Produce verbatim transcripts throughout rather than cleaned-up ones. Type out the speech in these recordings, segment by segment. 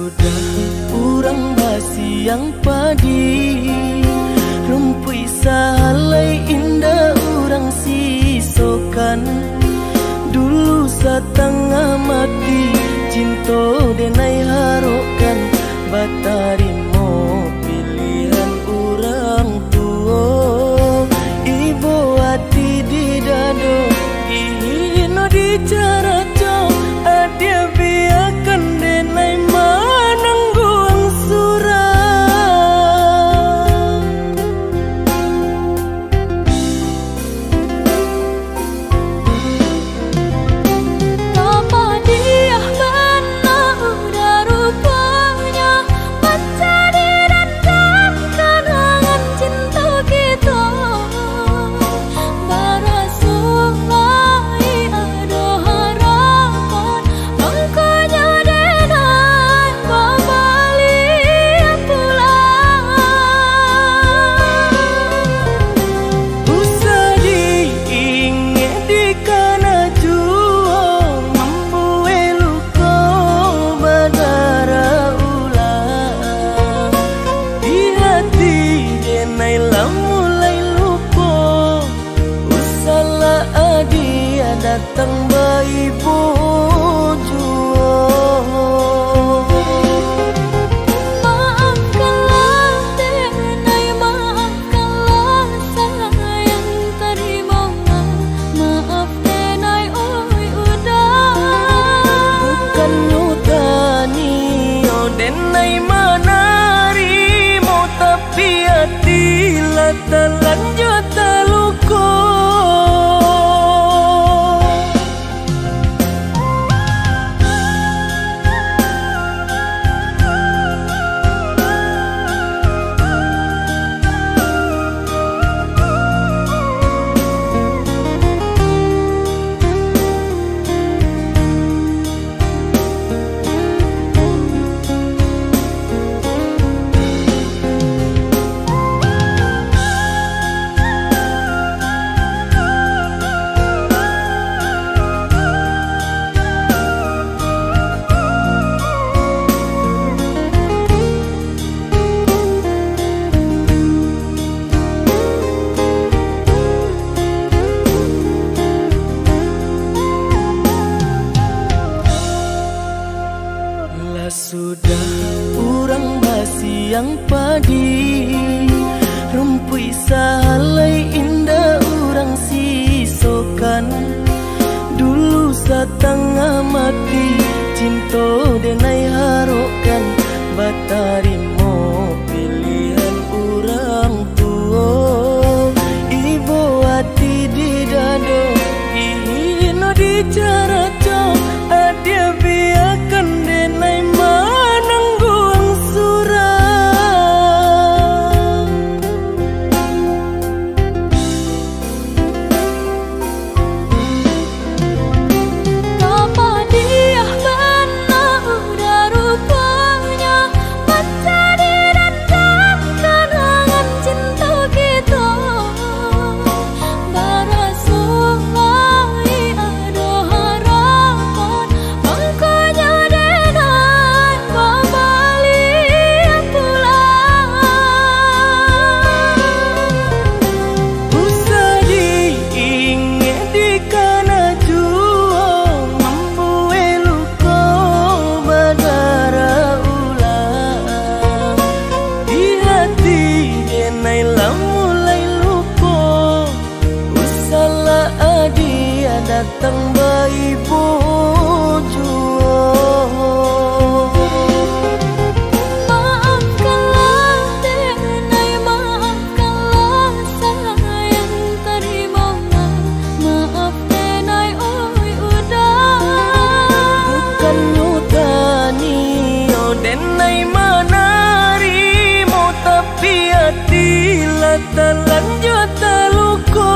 sudah urang basiang padi rumpui sahalai indah urang sisokan dulu satengah mati cinto denai harokan batarimo pilihan urang tua ibu hati di dado ino di cara cok adia biarkan denai manangguang surah apa dia benar udah rupanya mencari dendam kenangan cinta kita barasulai ada harapan angkanya denai kembali pulang usah diingat di kana jua membuai luka badara ulang di hati denai lah mulai lupa usahlah adia datang bayi bujua maafkanlah denai maafkanlah sayang terima maaf denai oi udah bukan nyutani oh denai manarimo tapi hati lah telanjut terluka lah sudah urang basiang padi rumpui sahalai indah urang sisokan dulu satengah mati cinto denai harokan batarimo pilihan urang tua ibu hati di dado ino di cara cok adia biarkan denai manangguang surah apa dia benar udah rupanya mencari dendam kenangan cinta kita barasulai ada harapan angkanya denai kembali pulang usah diingat di kana jua membuai luka badara ulang di hati denai lah mulai lupa usahlah adia datang bayi bujua maafkanlah denai maafkanlah sayang terima maaf denai oi udah bukan nyutani oh denai manarimo tapi hati lah telanjut terluka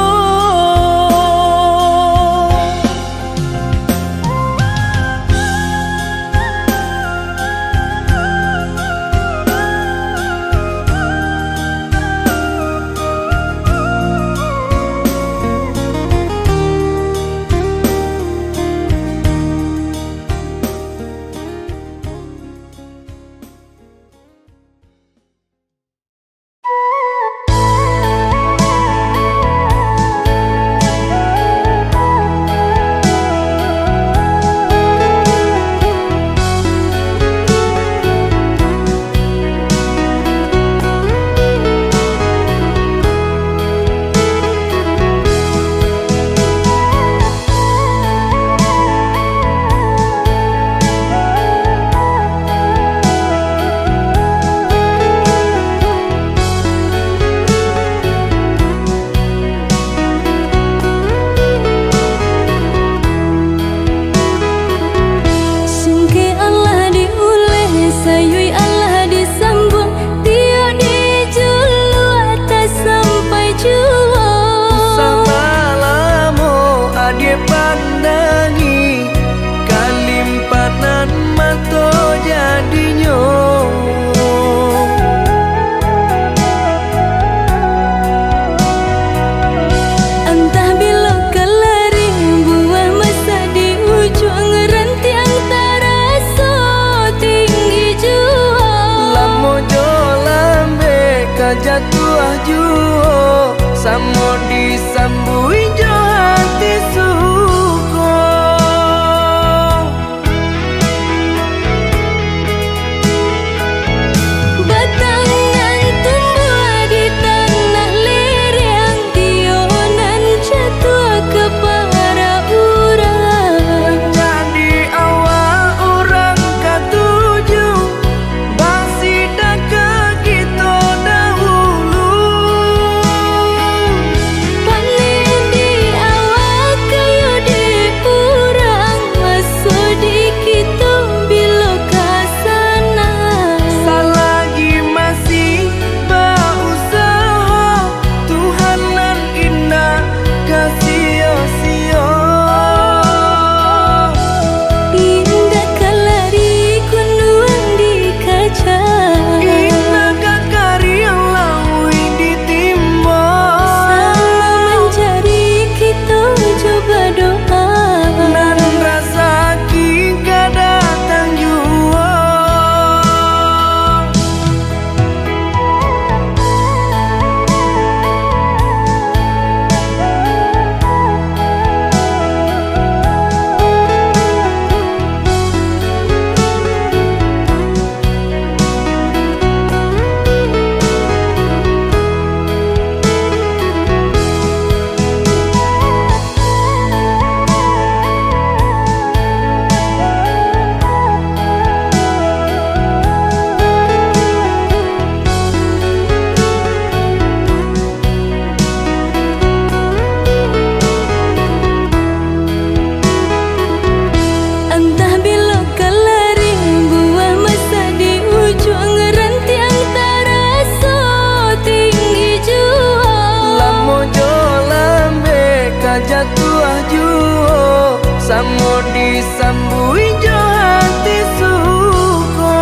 Samo disambui jo hati suko.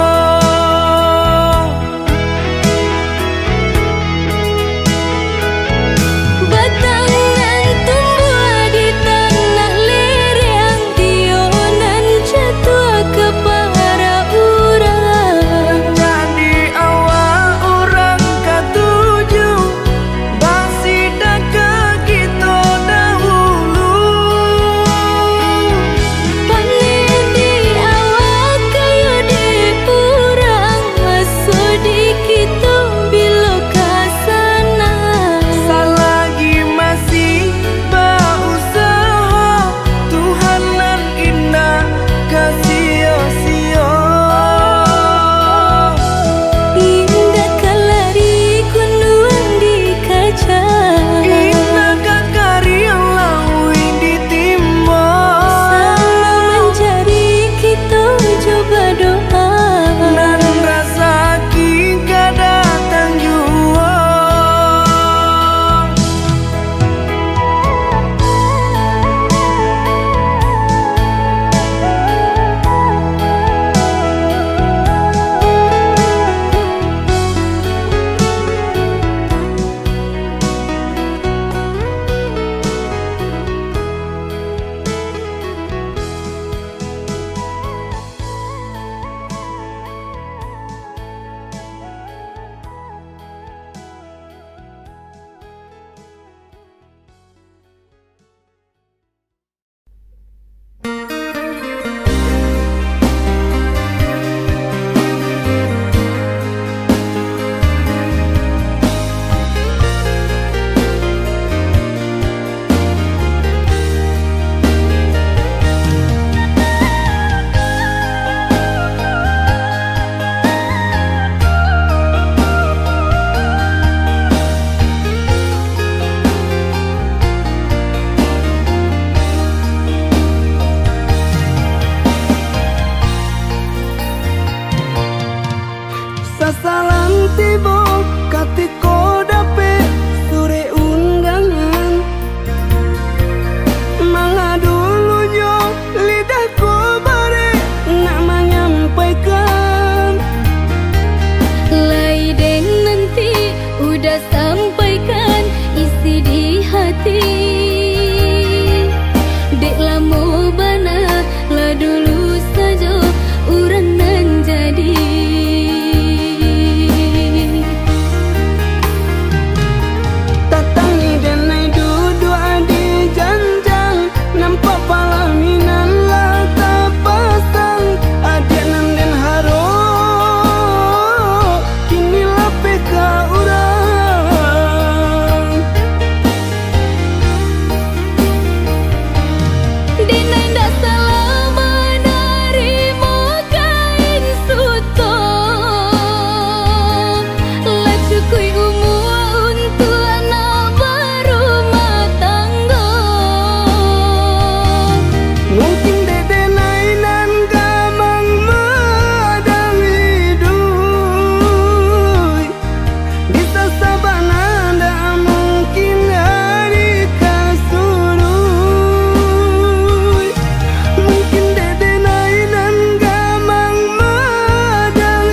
Batangan tumbuh di tanah lereng, tionan jatuh ke para urang. Jadi awal orang ketujuh basida ke kita dahulu. Panen di awal kayu di urang, masuk di kita bila kasana. Selagi masih berusaha, Tuhan nan indah kasih-sia. Indah kalari kunduan di kaca, Indah kakari yang lawi ditimba. selalu mencari kita coba doa. Dan rasa kita datang jua. Sasalan tiba katiko dape sore undangan. Mangga dulunya lidahku bare nak menyampaikan. Laiden nanti udah sampaikan isi di hati. Dek lamo bana lah dulu saja urang nan jadi. Tatangi denai duduk di janjang, nampak palaminan lah tak pasang. Adik nan den haro kini lah peka urang. Dinai ndak salah menerima kain suto. Lah cukui umur untuk anak berumah tangga. Mungkin dede nainan gamang madang hidup. Bisa sabana ndak mungkin hari kasurui. Mungkin dede nainan gamang madang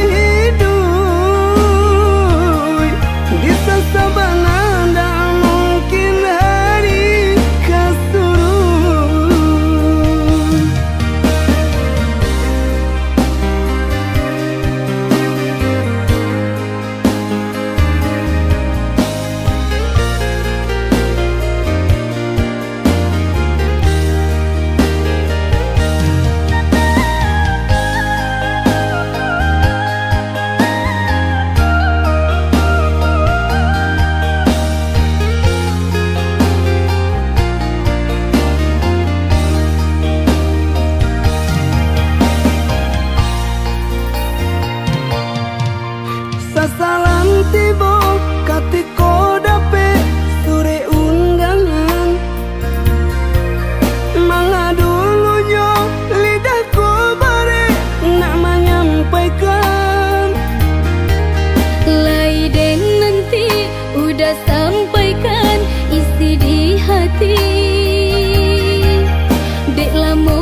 hidup. Bisa sabana ndak mungkin hari kasurui. Sasalan tiba katiko dape sore undangan. Mangga dulunya lidahku bare nak menyampaikan. Laiden nanti udah sampaikan isi di hati. Dek lamo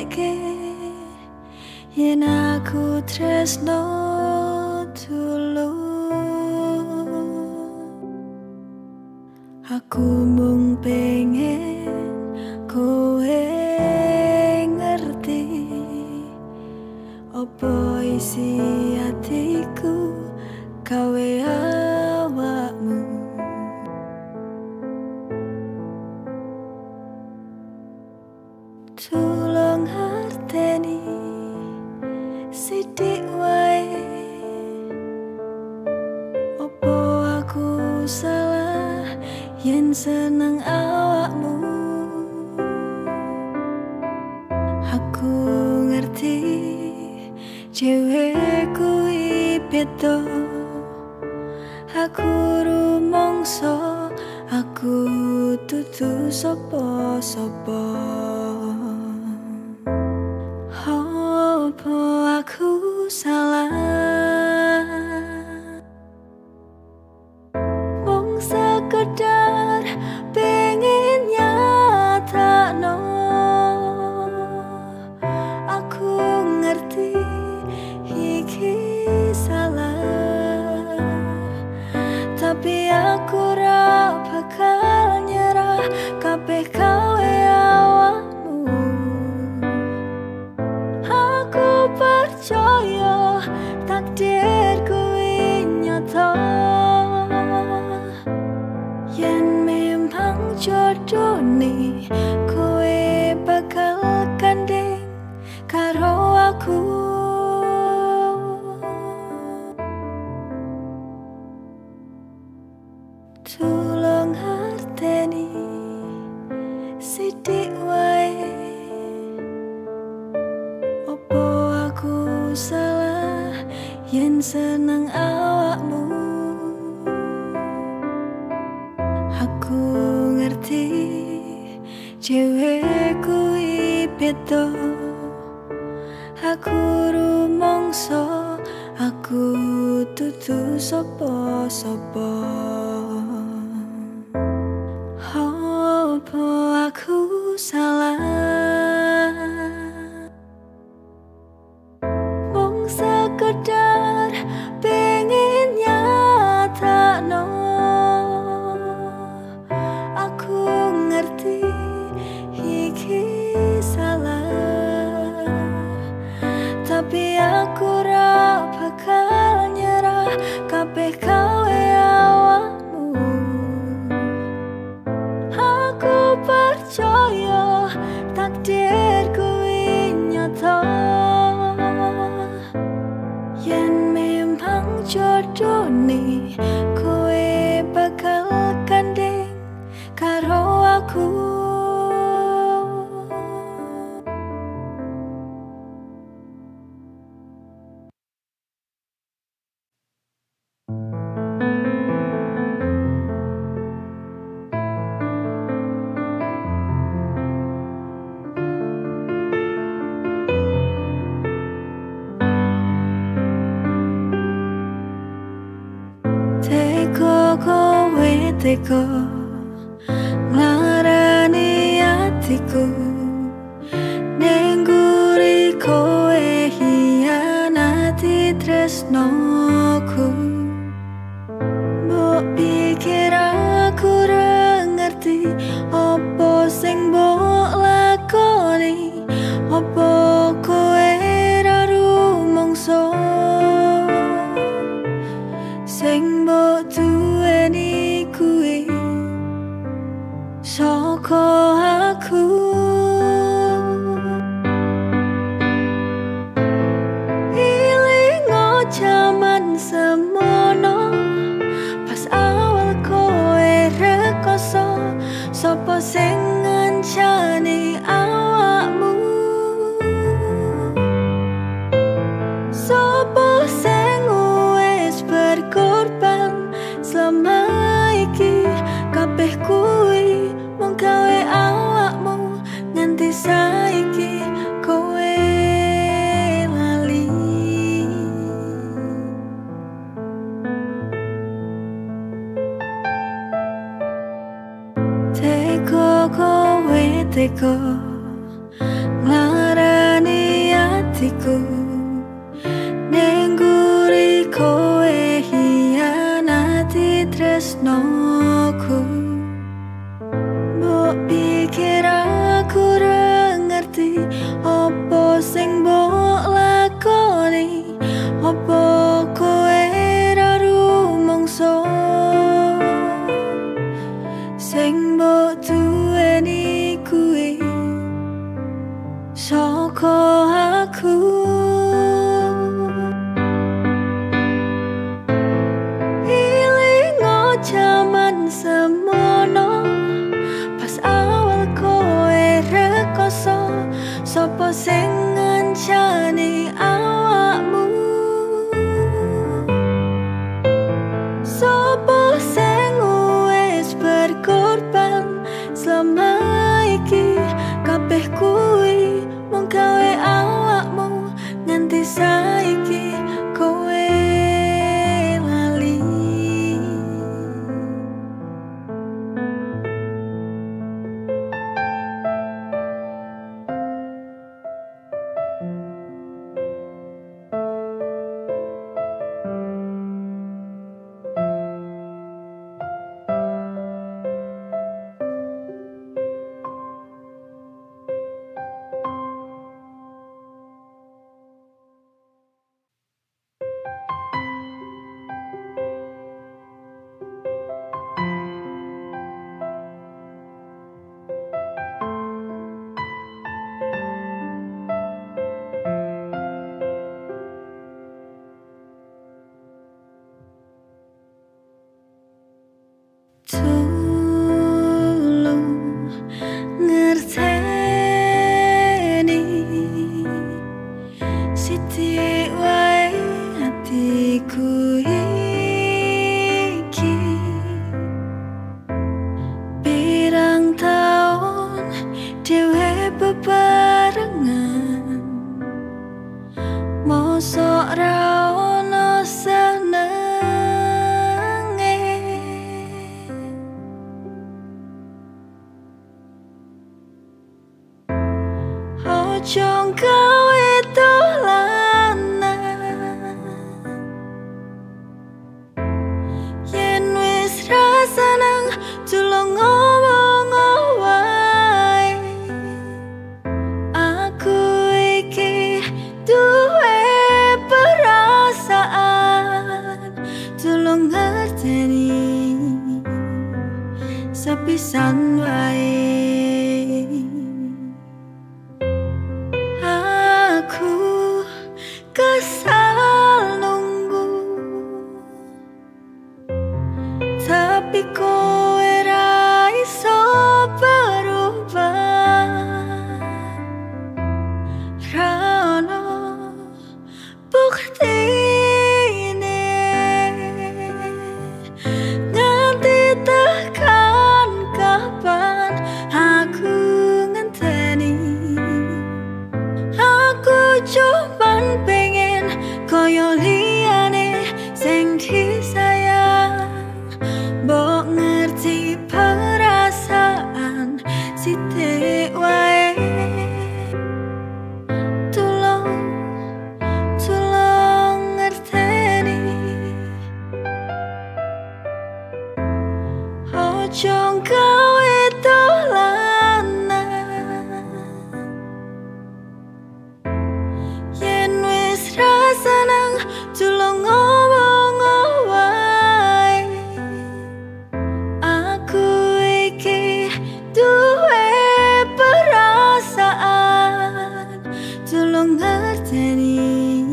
buktiake yen aku tresno tulung. Aku mung pengen kowe ngerti opo isi hatiku gawe awakmu. Tulung harteni sithik wae opo aku salah yen seneng awakmu. Aku ngerti cewek kuwi beda, aku rumangsa aku dudu sapa-sapa. Apa aku salah mung sekedar pengen nyatakno. Aku ngerti iki salah, tapi aku ora bakal nyerah kabeh gawe awakmu. Aku percaya takdir kuwi nyata, yen memang jodone kowe bakal gandeng karo aku. Tulung harteni sithik wae opo aku salah yen seneng awakmu. Aku ngerti cewek kuwi beda, aku rumangsa aku dudu sapa-sapa. Apa aku salah mung sekedar pengen nyatakno. Aku ngerti iki salah, tapi aku ora bakal nyerah kabeh gawe awakmu. Aku percaya takdir kuwi nyata, yen memang jodone kowe bakal gandeng karo aku. Teko kowe teko nglarani atiku, ning guri kowe hianati tresnoku. Mbok pikir aku ora ngerti opo sing mbok lakoni, opo kowe ora rumangsa sing mbok duweni kuwi saka aku. Ilingo jaman semono pas awal kowe rekoso, sapa sing ngancani awakmu, sapa sing wis berkorban selama iki. Kabeh kuwi mung gawe awakmu nganti saiki kowe lali. Teko kowe teko nglarani soko aku. Ilingo jaman semono, pas awal kowe rekoso, sopo sing ngancani awakmu. Sopo sing wis berkorban selama iki, kabeh kuwi mung gawe awakmu nganti saiki kowe lali. Tulung ngerteni sithik wae atiku iki. Pirang taun dhewe bebarengan, mosok ra ono senenge. Ojo gawe dolanan, yen wis ra seneng tulung ngomong wae. Aku iki duwe perasaan, tulung ngerteni sepisan wae. Aku kesal nunggu, tapi kowe ra iso berubah. Ra ono buktine nganti tekan kapan aku ngenteni. Aku cuman pengen koyo liyane sing disayang, mbok ngerti perasaan sithik wae. Tulung, tulung ngerteni, ojo gawe dolanan, yen wis ra seneng tulung ngomong wae. Aku iki duwe perasaan, tulung ngerteni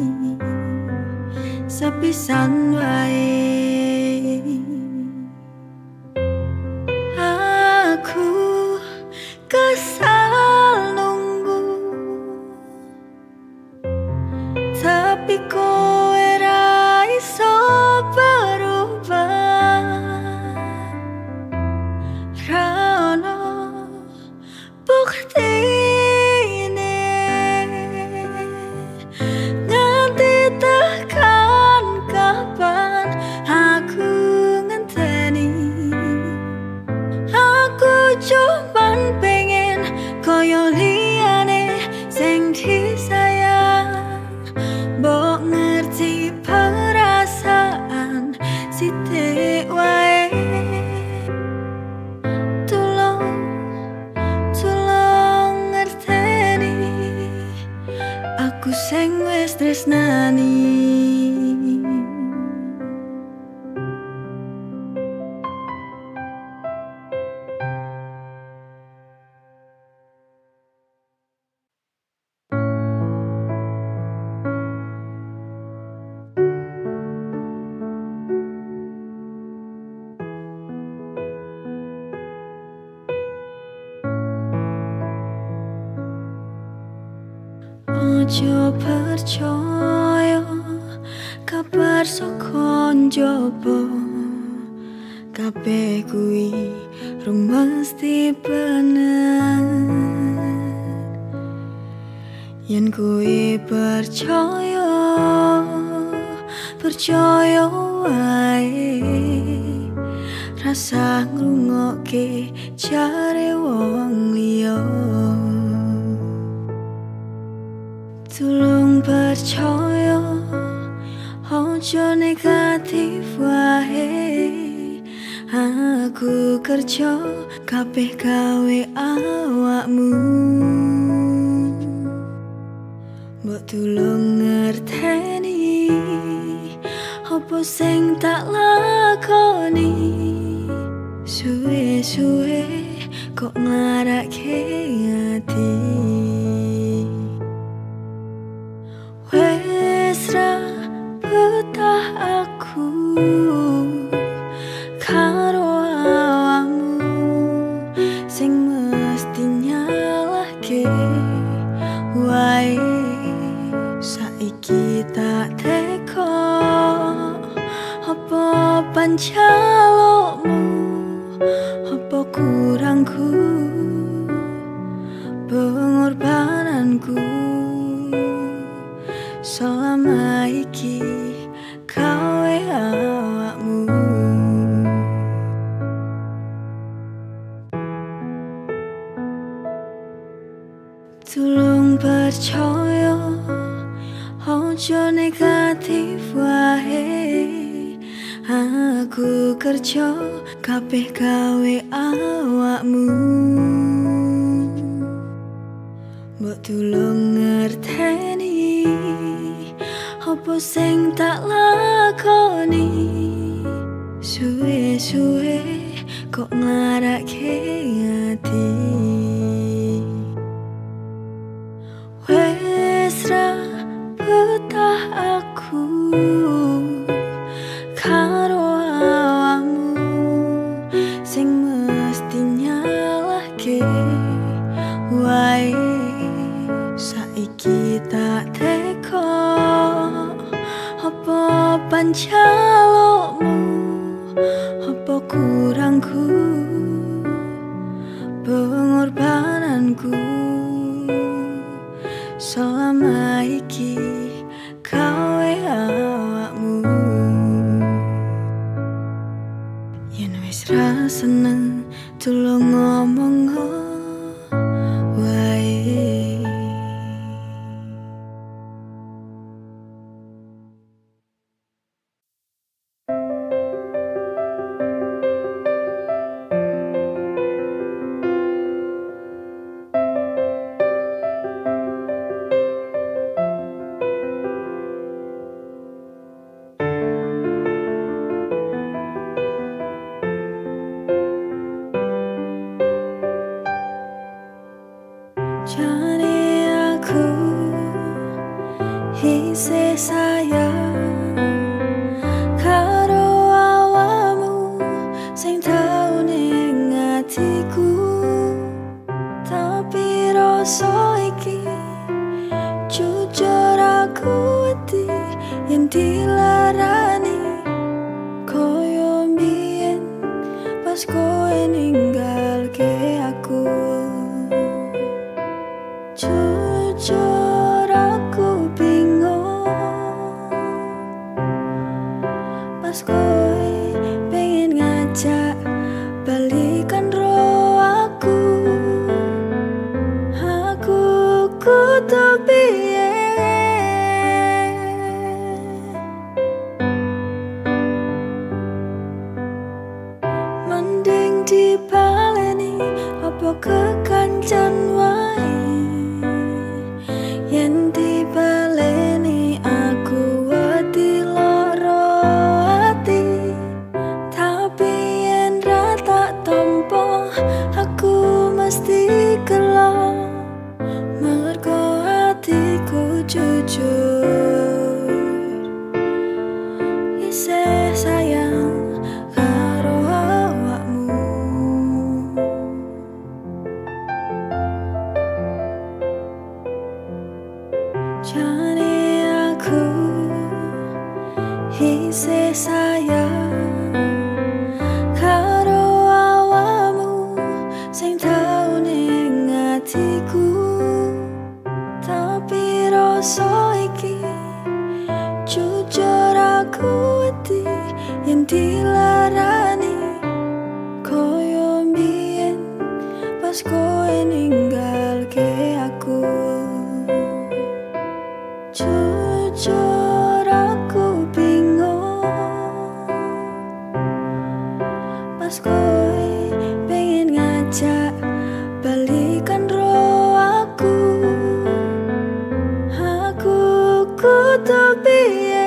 sepisan wae. Aku kesal nunggu, tapi kowe ra iso berubah. Ra ono buktine nganti tekan kapan aku ngenteni. Aku cuman pengen koyo liyane sing disayang, mbok ngerti perasaan sithik wae. Tulung, tulung ngerteni, aku sing wis tresnani. Ojo percaya kabar saka njaba, kabeh kuwi rung mesti bener. Yen kuwi percaya, percaya wae, rasa ngrungokke jare wong liya. Tulung percaya, ojo negatif wae. Aku kerja kabeh gawe awakmu. Mbok tulung ngerteni apa sing tak lakoni. Suwe-suwe kok nglarake ati. Wes ra betah aku karo awakmu sing mesti nyalahke wae. Saiki tak teko apa pancalokmu, apa kurangku, pengorbananku. Selama iki kowe awakmu. Tulung percaya, ojo negatif wae. Aku kerja kabeh gawe awakmu. Mbok tulung ngerteni apa sing tak lakoni. Suwe-suwe kok nglarake ati. Wes ra betah aku karo awakmu sing mesti nyalahke wae. Saiki tak teko apa pancalokmu, apa kurangku, pengorbananku. Selama iki kowe awakmu. Yen wis ra seneng tulung ngomong wae. Jane aku isih sayang karo awakmu sing tau ning atiku. Tapi rasa iki jujur aku wedi yen dilarani koyo mbiyen pas kowe ninggalke aku. Jujur aku bingung pas kowe pengen ngajak balikan roh aku. Aku kudu piye mending dibaleni apa kekancan wae. Yen dibaleni aku wedi lara ati. Tapi yen ra tak tampa aku mesti gelo. Mergo hatiku jujur isih sayang karo awakmu. Jane aku isih sayang karo awamu sing tau ning atiku, tapi rasa iki jujur aku wedi yen dilarani koyo mbiyen pas kowe ninggalke aku. Jujur aku bingung pas kowe pengen ngajak balikan roh aku. Aku kudu piye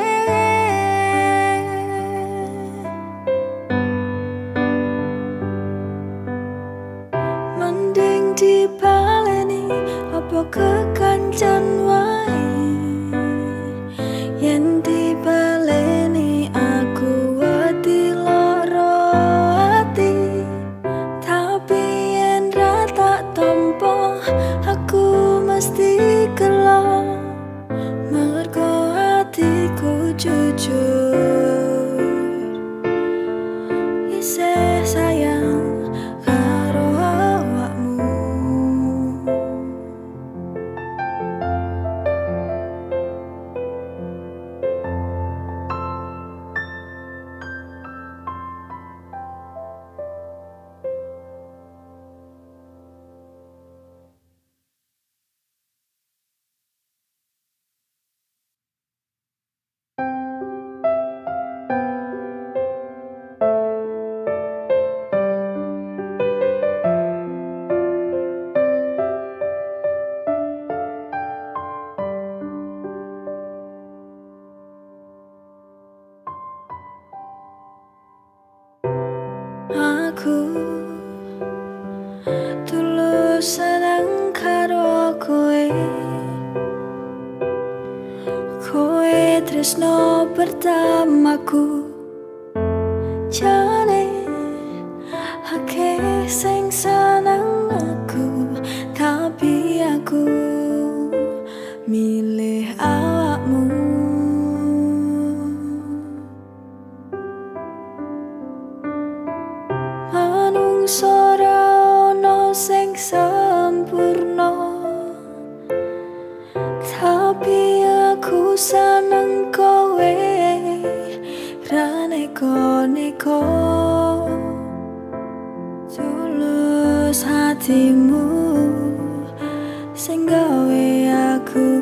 mending dipaleni apa kekancan wae. Yen dipaleni aku wedi loro ati, tapi yen ra tak tampa aku mesti gelo mergo atiku jujur isih sayang karo awakmu. Aku tulus seneng karo kowe, kowe tresno pertamaku. Jane akeh sing seneng aku, tapi aku milih awakmu. Manungsa ora ono sing sempurna, tapi aku seneng kowe ra neko-neko. Tulus hatimu sing gawe aku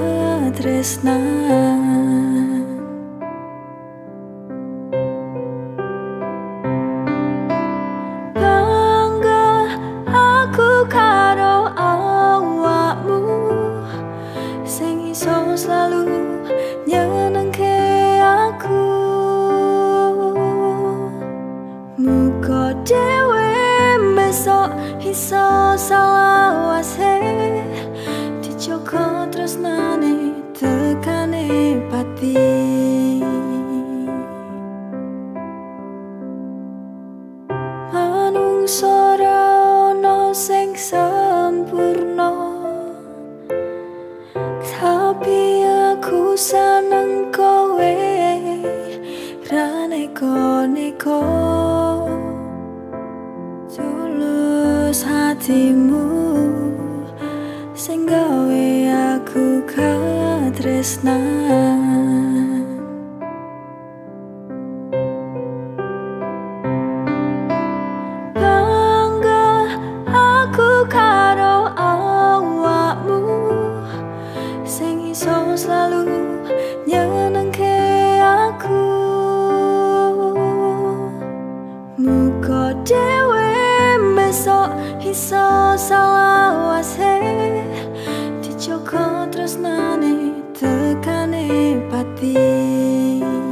katresnan. Bangga aku karo awakmu sing iso selalu nyenengke aku. Muga dhewe besok iso salawase dijogo tresnane tekane pati. Manungsa ora ono sing sempurna, tapi aku seneng kowe ra neko-neko. Tulus hatimu sing gawe aku katresnan. Bangga aku karo awakmu sing iso selalu nyenengke aku. Muga dhewe besok iso salawase dijogo tresnane tekane pati.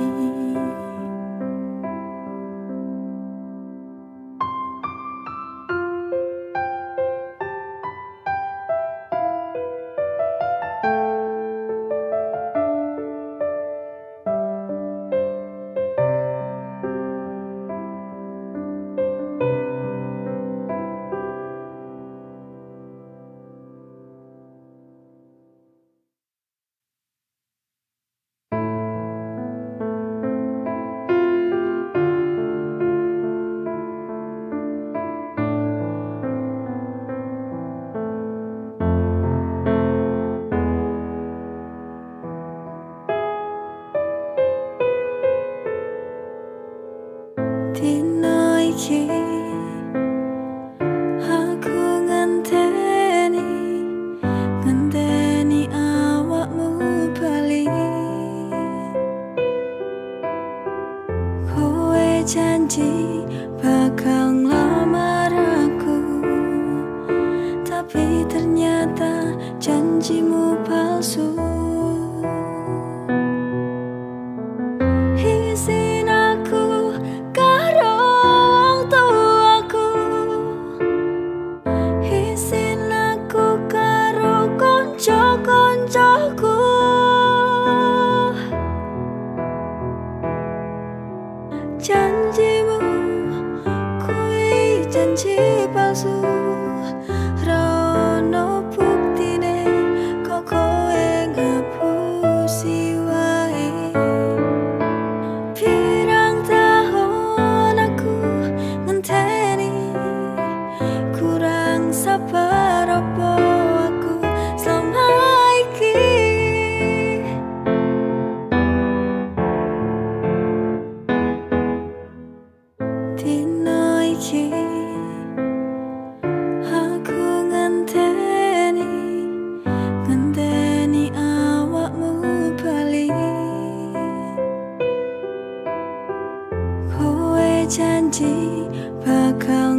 janji bakal ngelamar aku, tapi ternyata janjimu palsu. Izin aku karo wong tuaku, izin aku karo konco-koncoku. Janjimu kuwi janji palsu, rono buktine kok kowe ngapusi wae. Pirang tahun aku ngenteni, kurang sabar apa aku selama iki. Dino iki aku ngenteni, ngenteni awakmu bali. Kowe janji bakal